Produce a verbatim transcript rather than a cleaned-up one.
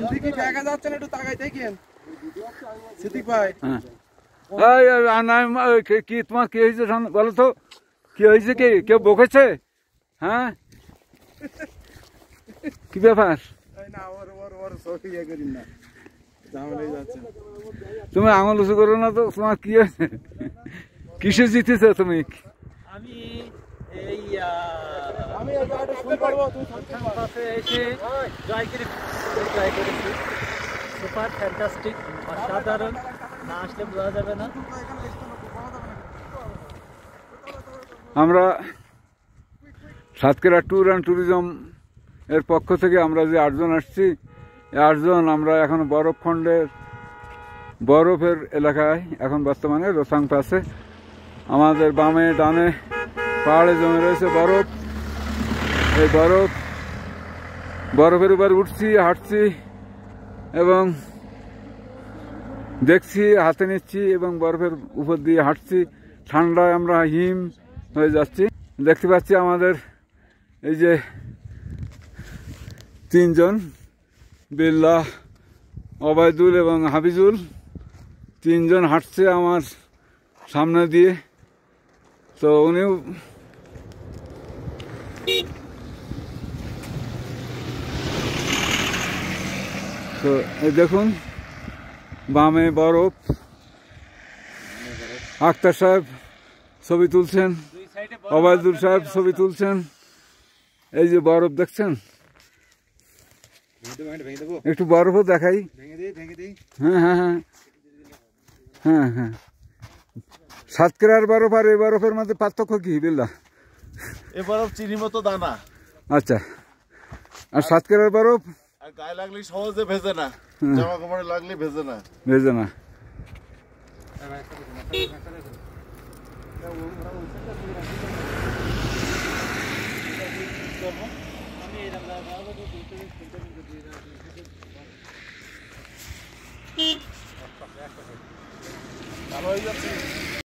দিকে দেখা যাচ্ছে না, একটু তাকাই দেখেন সিদ্দিক ভাই। কি তোমার কি হয়েছে বলো তো, কি হয়েছে? কি কেউ বকেছে? হ্যাঁ, কি ব্যাপার? তুমি আঙুল উঁচু করো না তো, তোমার কি হয়েছে? কিসে জিতেছ তুমি? আমি এই আমি এসে জয় করে জয় করেছি। সুপার ফ্যান্টাস্টিক, অসাধারণ, না আসলে বোঝা যাবে না। আমরা সাতক্ষীরা ট্যুর অ্যান্ড ট্যুরিজম এর পক্ষ থেকে আমরা যে আটজন আসছি, এই আটজন আমরা এখন বরফখণ্ডের বরফের এলাকায় এখন বর্তমানে রোসাং পাসে। আমাদের বামে ডানে পাহাড়ে জমে রয়েছে বরফ। এই বরফ বরফের উপর উঠছি, হাঁটছি এবং দেখছি, হাতে নিচ্ছি এবং বরফের উপর দিয়ে হাঁটছি। ঠান্ডায় আমরা হিম হয়ে যাচ্ছি। দেখতে পাচ্ছি আমাদের এই যে তিনজন, বিল্লাহ, ওবায়দুল এবং হাফিজুল, তিনজন হাঁটছে আমার সামনে দিয়ে। তো উনিও তো এই দেখুন বামে বরফ। আক্তার সাহেব ছবি তুলছেন, ওবায়দুল সাহেব ছবি তুলছেন। এই যে বরফ দেখছেন, একটু বরফও দেখাই। হ্যাঁ হ্যাঁ হ্যাঁ হ্যাঁ হ্যাঁ সাতক্ষীরার বরফ আর এই বরফের মধ্যে পার্থক্য কি বিল্লাহ? এ বরফ চিনির মতো দানা। আচ্ছা, আর সাতক্ষীরার বরফ গায়ে লাগলে সহজে ভেজে না, জামা কাপড়ে লাগলে ভেজে না ভেজে না। ভালো হয়ে যাচ্ছে।